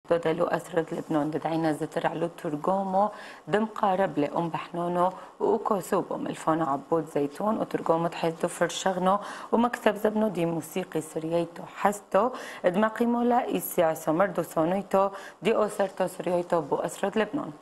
دودلو أسرد لبنان ددعينا زتر علو ترجمو دم قارب لأم بحنونو وكوسوبو ملفونو عبود زيتون وترجمو تحيثو فرشغنو ومكتب زبنو دي موسيقي سرييتو حستو دماقي مولا إيسيا سمردو صونيتو دي أوسرتو سرييتو بو أسرد لبنان.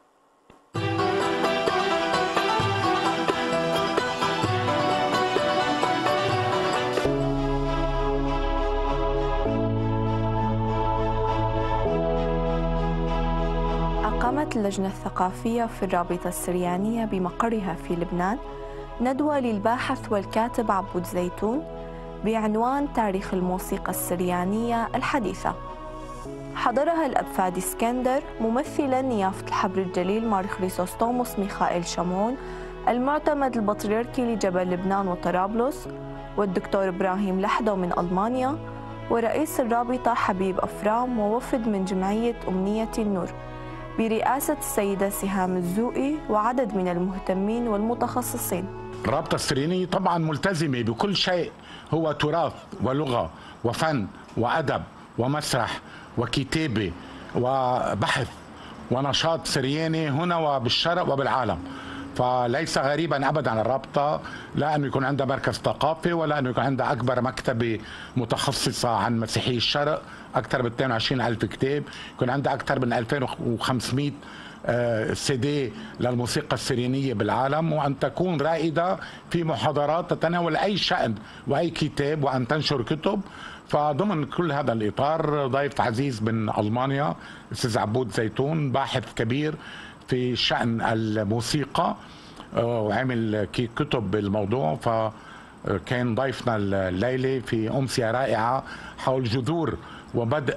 قامت اللجنة الثقافية في الرابطة السريانية بمقرها في لبنان ندوة للباحث والكاتب عبود زيتون بعنوان تاريخ الموسيقى السريانية الحديثة. حضرها الأب فادي اسكندر ممثلا نيافة الحبر الجليل مار خريسوستوموس ميخائيل شمعون المعتمد البطريركي لجبل لبنان وطرابلس، والدكتور إبراهيم لحدو من ألمانيا، ورئيس الرابطة حبيب أفرام، ووفد من جمعية أمنية النور برئاسة السيدة سهام الزوقي وعدد من المهتمين والمتخصصين. الرابطة السريانية طبعا ملتزمة بكل شيء هو تراث ولغة وفن وأدب ومسرح وكتابة وبحث ونشاط سرياني هنا وبالشرق وبالعالم. فليس غريبا ابدا الرابطه لا انه يكون عندها مركز ثقافي ولا انه يكون عندها اكبر مكتبه متخصصه عن مسيحي الشرق، اكثر من 22,000 كتاب، يكون عندها اكثر من 2500 سي دي للموسيقى السريانيه بالعالم، وان تكون رائده في محاضرات تتناول اي شان واي كتاب وان تنشر كتب. فضمن كل هذا الاطار ضيف عزيز من المانيا الاستاذ عبود زيتون باحث كبير في شأن الموسيقى وعمل كتب بالموضوع، فكان ضيفنا الليلة في أمسية رائعة حول جذور وبدء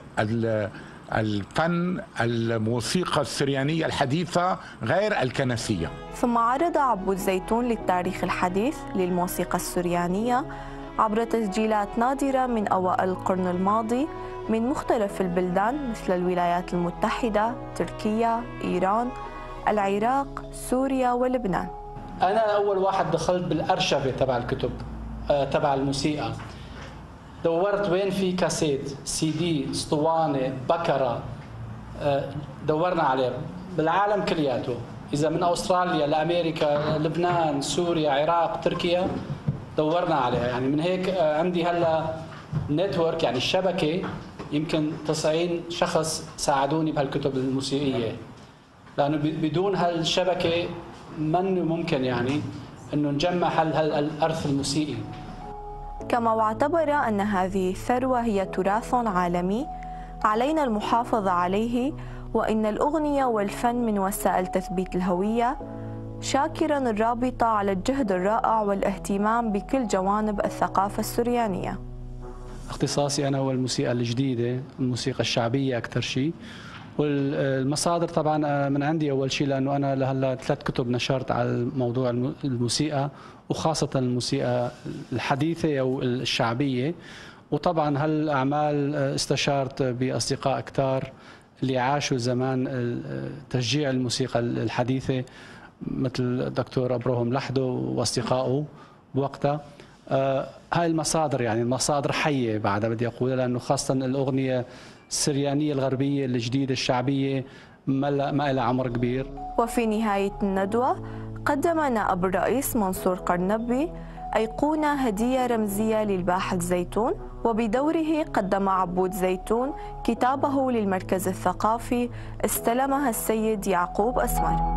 الفن الموسيقى السريانية الحديثة غير الكنسية. ثم عرض عبود زيتون للتاريخ الحديث للموسيقى السريانية عبر تسجيلات نادرة من أوائل القرن الماضي من مختلف البلدان مثل الولايات المتحدة، تركيا، إيران، العراق، سوريا ولبنان. أنا أول واحد دخلت بالأرشفة تبع الكتب تبع الموسيقى، دورت وين في كاسيت، سي دي، اسطوانة، بكرة، دورنا عليه بالعالم كلياته، إذا من أستراليا لأمريكا، لبنان، سوريا، عراق، تركيا، دورنا عليها. يعني من هيك عندي هلا نتورك، يعني الشبكة يمكن 90 شخص ساعدوني بهالكتب الموسيقية، لأنه بدون هالشبكة من ممكن يعني أنه نجمع هالأرث الموسيقي. كما واعتبر أن هذه الثروة هي تراث عالمي علينا المحافظة عليه، وإن الأغنية والفن من وسائل تثبيت الهوية، شاكرا الرابطة على الجهد الرائع والاهتمام بكل جوانب الثقافة السريانية. اختصاصي أنا هو الموسيقى الجديدة، الموسيقى الشعبية أكثر شيء، والمصادر طبعا من عندي أول شيء، لأنه أنا لهلا 3 كتب نشرت على موضوع الموسيقى، وخاصة الموسيقى الحديثة أو الشعبية. وطبعا هالأعمال استشارت بأصدقاء كتار اللي عاشوا زمان تشجيع الموسيقى الحديثة مثل الدكتور أبراهيم لحدو واصدقائه بوقتها. هاي المصادر يعني المصادر حية بعدها بدي أقول، لأنه خاصة الأغنية السريانية الغربية الجديدة الشعبية ما لها عمر كبير. وفي نهاية الندوة قدم نائب الرئيس منصور قرنبي أيقونة هدية رمزية للباحث زيتون، وبدوره قدم عبود زيتون كتابه للمركز الثقافي استلمها السيد يعقوب أسمر.